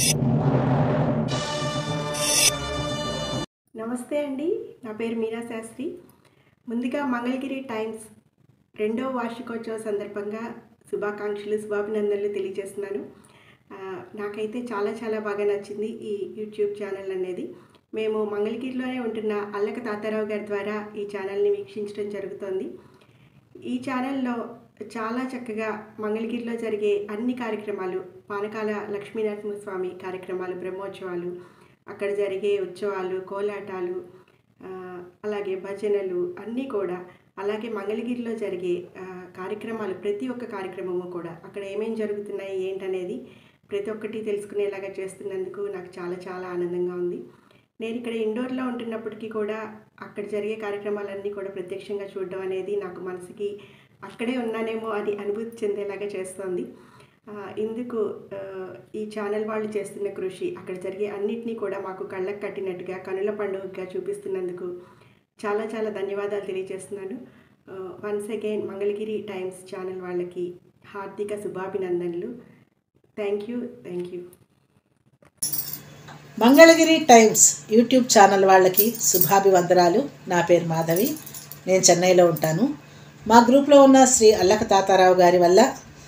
నమస్తే అండి, నా పేరు మీనా శాస్త్రి. ముందుగా మంగళగిరి టైమ్స్ 2వ వార్షికోత్సవ సందర్భంగా శుభాకాంక్షలు, శుభాభినందనలు తెలియజేస్తున్నాను. నాకైతే చాలా బాగా నచ్చింది ఈ యూట్యూబ్ ఛానల్ అనేది. మేము మంగళగిరిలోనే ఉంటున్న అల్లక తాతారావు గారి ద్వారా ఈ ఛానల్ని వీక్షించడం జరుగుతుంది. ఈ ఛానల్లో చాలా చక్కగా మంగళగిరిలో జరిగే అన్ని కార్యక్రమాలు, పానకాల లక్ష్మీనరసింహస్వామి కార్యక్రమాలు, బ్రహ్మోత్సవాలు, అక్కడ జరిగే ఉత్సవాలు, కోలాటాలు, అలాగే భజనలు అన్నీ కూడా, అలాగే మంగళగిరిలో జరిగే కార్యక్రమాలు, ప్రతి ఒక్క కార్యక్రమము కూడా అక్కడ ఏమేం జరుగుతున్నాయి ఏంటనేది ప్రతి ఒక్కటి తెలుసుకునేలాగా చేస్తున్నందుకు నాకు చాలా ఆనందంగా ఉంది. నేను ఇక్కడ ఇండోర్లో ఉంటున్నప్పటికీ కూడా అక్కడ జరిగే కార్యక్రమాలన్నీ కూడా ప్రత్యక్షంగా చూడడం అనేది నాకు మనసుకి అక్కడే ఉన్నానేమో అని అనుభూతి చెందేలాగా చేస్తుంది. ఇందుకు ఈ ఛానల్ వాళ్ళు చేస్తున్న కృషి, అక్కడ జరిగే అన్నిటినీ కూడా మాకు కళ్ళకు కట్టినట్టుగా, కనుల పండుగగా చూపిస్తున్నందుకు చాలా ధన్యవాదాలు తెలియజేస్తున్నాను. Once again Mangalagiri Times channel వాళ్ళకి హార్దిక శుభాభినందనలు. Thank you. Mangalagiri Times YouTube channel వాళ్ళకి శుభాభివందనాలు. నా పేరు మాధవి, నేను చెన్నైలో ఉంటాను. మా గ్రూప్లో ఉన్న శ్రీ అల్లక తాతారావు గారి వల్ల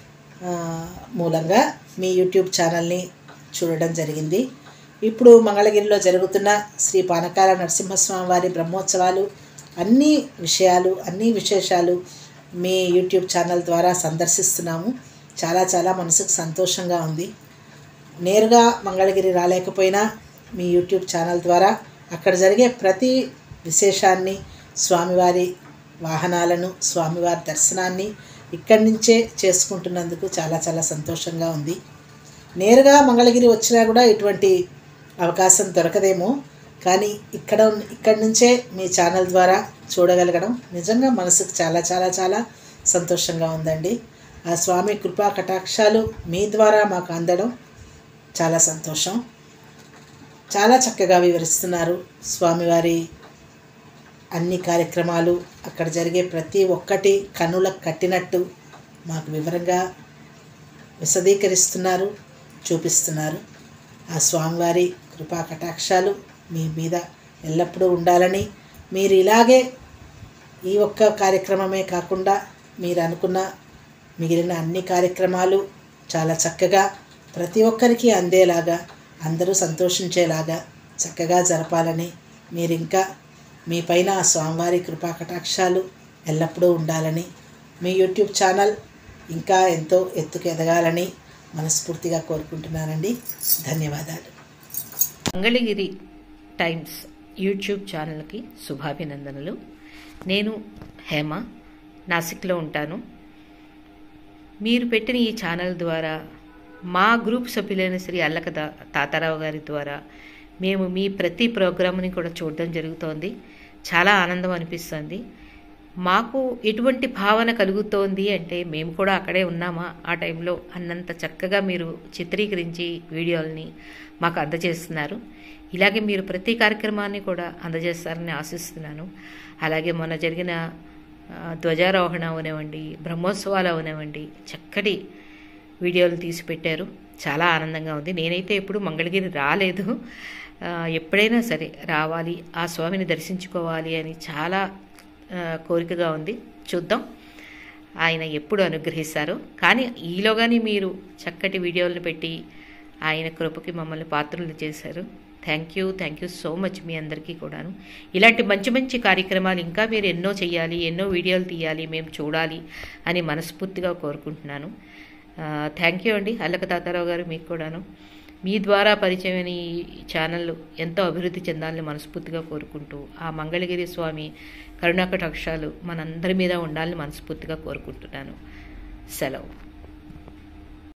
మూలంగా మీ యూట్యూబ్ ఛానల్ని చూడడం జరిగింది. ఇప్పుడు మంగళగిరిలో జరుగుతున్న శ్రీ పానకాల నరసింహస్వామి వారి బ్రహ్మోత్సవాలు, అన్ని విషయాలు, అన్ని విశేషాలు మీ యూట్యూబ్ ఛానల్ ద్వారా సందర్శిస్తున్నాము. చాలా మనసుకు సంతోషంగా ఉంది. నేరుగా మంగళగిరి రాలేకపోయినా మీ యూట్యూబ్ ఛానల్ ద్వారా అక్కడ జరిగే ప్రతి విశేషాన్ని, స్వామివారి వాహనాలను, స్వామివారి దర్శనాన్ని ఇక్కడి నుంచే చేసుకుంటున్నందుకు చాలా సంతోషంగా ఉంది. నేరుగా మంగళగిరి వచ్చినా కూడా ఇటువంటి అవకాశం దొరకదేమో, కానీ ఇక్కడి నుంచే మీ ఛానల్ ద్వారా చూడగలగడం నిజంగా మనసుకు చాలా సంతోషంగా ఉందండి. ఆ స్వామి కృపా కటాక్షాలు మీ ద్వారా మాకు అందడం చాలా సంతోషం. చాలా చక్కగా వివరిస్తున్నారు స్వామివారి అన్ని కార్యక్రమాలు, అక్కడ జరిగే ప్రతి ఒక్కటి కన్నులకు కట్టినట్టు మాకు వివరంగా విశదీకరిస్తున్నారు, చూపిస్తున్నారు. ఆ స్వామివారి కృపా కటాక్షాలు మీ మీద ఎల్లప్పుడూ ఉండాలని, మీరు ఇలాగే ఈ ఒక్క కార్యక్రమమే కాకుండా మీరు అనుకున్న మిగిలిన అన్ని కార్యక్రమాలు చాలా చక్కగా ప్రతి ఒక్కరికి అందేలాగా, అందరూ సంతోషించేలాగా చక్కగా జరపాలని, మీరు ఇంకా మీ పైన ఆ స్వామివారి కృపా కటాక్షాలు ఎల్లప్పుడూ ఉండాలని, మీ యూట్యూబ్ ఛానల్ ఇంకా ఎంతో ఎత్తుకు ఎదగాలని మనస్ఫూర్తిగా కోరుకుంటున్నానండి. ధన్యవాదాలు. మంగళగిరి టైమ్స్ యూట్యూబ్ ఛానల్కి శుభాభినందనలు. నేను హేమ, నాసిక్లో ఉంటాను. మీరు పెట్టిన ఈ ఛానల్ ద్వారా మా గ్రూప్ సభ్యులైన శ్రీ అల్లక తాతారావు గారి ద్వారా మేము మీ ప్రతి ప్రోగ్రామ్ని కూడా చూడడం జరుగుతోంది. చాలా ఆనందం అనిపిస్తుంది. మాకు ఎటువంటి భావన కలుగుతోంది అంటే, మేము కూడా అక్కడే ఉన్నామా ఆ టైంలో అన్నంత చక్కగా మీరు చిత్రీకరించి వీడియోల్ని మాకు అందజేస్తున్నారు. ఇలాగే మీరు ప్రతి కార్యక్రమాన్ని కూడా అందజేస్తారని ఆశిస్తున్నాను. అలాగే మొన్న జరిగిన ధ్వజారోహణ అవనివ్వండి, బ్రహ్మోత్సవాలు అవనివ్వండి, చక్కటి వీడియోలు తీసి పెట్టారు. చాలా ఆనందంగా ఉంది. నేనైతే ఎప్పుడు మంగళగిరి రాలేదు, ఎప్పుడైనా సరే రావాలి, ఆ స్వామిని దర్శించుకోవాలి అని చాలా కోరికగా ఉంది. చూద్దాం ఆయన ఎప్పుడు అనుగ్రహిస్తారో. కానీ ఈలోగానే మీరు చక్కటి వీడియోలను పెట్టి ఆయన కృపకి మమ్మల్ని పాత్రలు చేశారు. థ్యాంక్ యూ సో మచ్ మీ అందరికీ కూడాను. ఇలాంటి మంచి కార్యక్రమాలు ఇంకా మీరు ఎన్నో చేయాలి, ఎన్నో వీడియోలు తీయాలి, మేము చూడాలి అని మనస్ఫూర్తిగా కోరుకుంటున్నాను. థ్యాంక్ యూ అండి అల్లక తాతారావు గారు. మీకు కూడాను మీ ద్వారా పరిచయమైన ఈ ఛానల్ ఎంతో అభివృద్ధి చెందాలని మనస్ఫూర్తిగా కోరుకుంటూ, ఆ మంగళగిరి స్వామి కరుణాకటాక్షాలు మనందరి మీద ఉండాలని మనస్ఫూర్తిగా కోరుకుంటున్నాను. సెలవు.